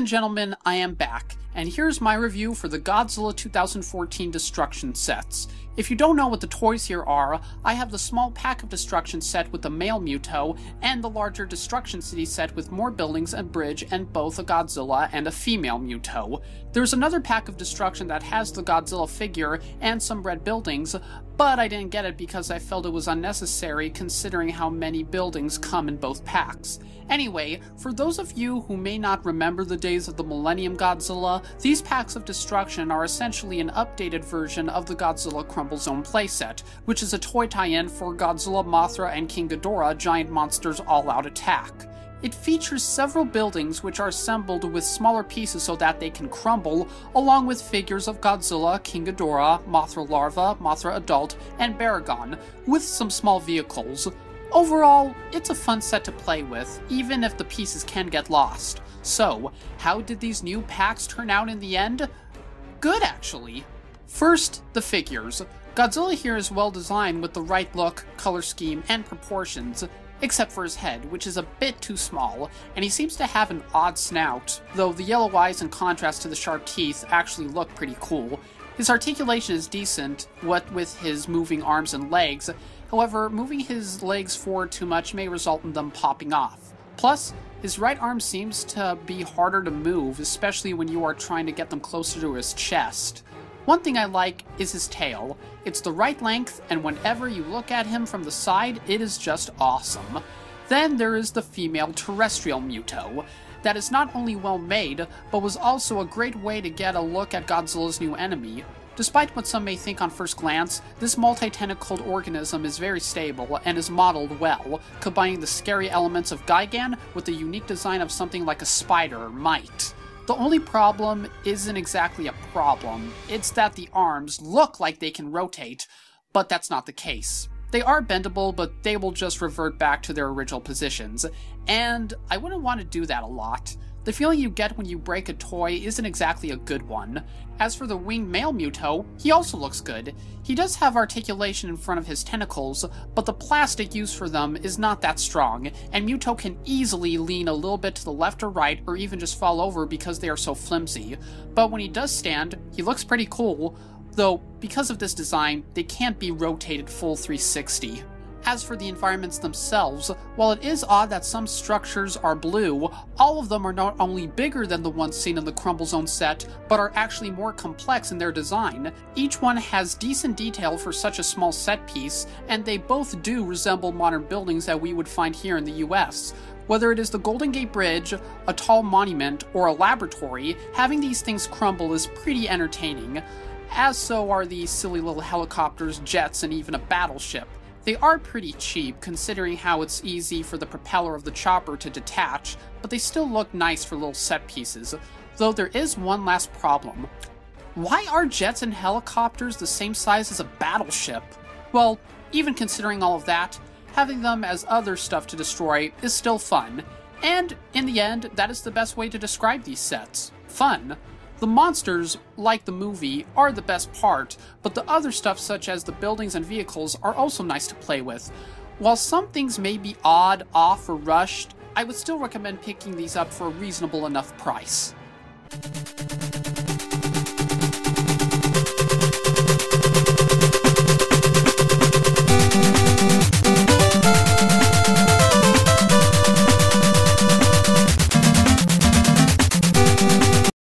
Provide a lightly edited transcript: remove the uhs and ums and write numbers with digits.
gentlemen, I am back, and here's my review for the Godzilla 2014 Destruction sets. If you don't know what the toys here are, I have the small Pack of Destruction set with the male M.U.T.O, and the larger Destruction City set with more buildings and bridge and both a Godzilla and a female M.U.T.O. There's another Pack of Destruction that has the Godzilla figure and some red buildings, but I didn't get it because I felt it was unnecessary considering how many buildings come in both packs. Anyway, for those of you who may not remember the days of the Millennium Godzilla, these packs of destruction are essentially an updated version of the Godzilla Crumble Zone playset, which is a toy tie-in for Godzilla, Mothra, and King Ghidorah Giant Monsters All-Out Attack. It features several buildings which are assembled with smaller pieces so that they can crumble, along with figures of Godzilla, King Ghidorah, Mothra Larva, Mothra Adult, and Baragon, with some small vehicles. Overall, it's a fun set to play with, even if the pieces can get lost. So, how did these new packs turn out in the end? Good, actually. First, the figures. Godzilla here is well designed with the right look, color scheme, and proportions, except for his head, which is a bit too small, and he seems to have an odd snout, though the yellow eyes in contrast to the sharp teeth actually look pretty cool. His articulation is decent, what with his moving arms and legs. However, moving his legs forward too much may result in them popping off. Plus, his right arm seems to be harder to move, especially when you are trying to get them closer to his chest. One thing I like is his tail. It's the right length, and whenever you look at him from the side, it is just awesome. Then there is the female terrestrial M.U.T.O. that is not only well made, but was also a great way to get a look at Godzilla's new enemy. Despite what some may think on first glance, this multi-tentacled organism is very stable and is modeled well, combining the scary elements of Gigan with the unique design of something like a spider or mite. The only problem isn't exactly a problem, it's that the arms look like they can rotate, but that's not the case. They are bendable, but they will just revert back to their original positions, and I wouldn't want to do that a lot. The feeling you get when you break a toy isn't exactly a good one. As for the winged male M.U.T.O, he also looks good. He does have articulation in front of his tentacles, but the plastic used for them is not that strong, and M.U.T.O can easily lean a little bit to the left or right, or even just fall over because they are so flimsy. But when he does stand, he looks pretty cool, though because of this design, they can't be rotated full 360. As for the environments themselves, while it is odd that some structures are blue, all of them are not only bigger than the ones seen in the Crumble Zone set, but are actually more complex in their design. Each one has decent detail for such a small set piece, and they both do resemble modern buildings that we would find here in the US. Whether it is the Golden Gate Bridge, a tall monument, or a laboratory, having these things crumble is pretty entertaining, as so are these silly little helicopters, jets, and even a battleship. They are pretty cheap, considering how it's easy for the propeller of the chopper to detach, but they still look nice for little set pieces, though there is one last problem. Why are jets and helicopters the same size as a battleship? Well, even considering all of that, having them as other stuff to destroy is still fun, and in the end, that is the best way to describe these sets. Fun. The monsters, like the movie, are the best part, but the other stuff such as the buildings and vehicles are also nice to play with. While some things may be odd, off, or rushed, I would still recommend picking these up for a reasonable enough price.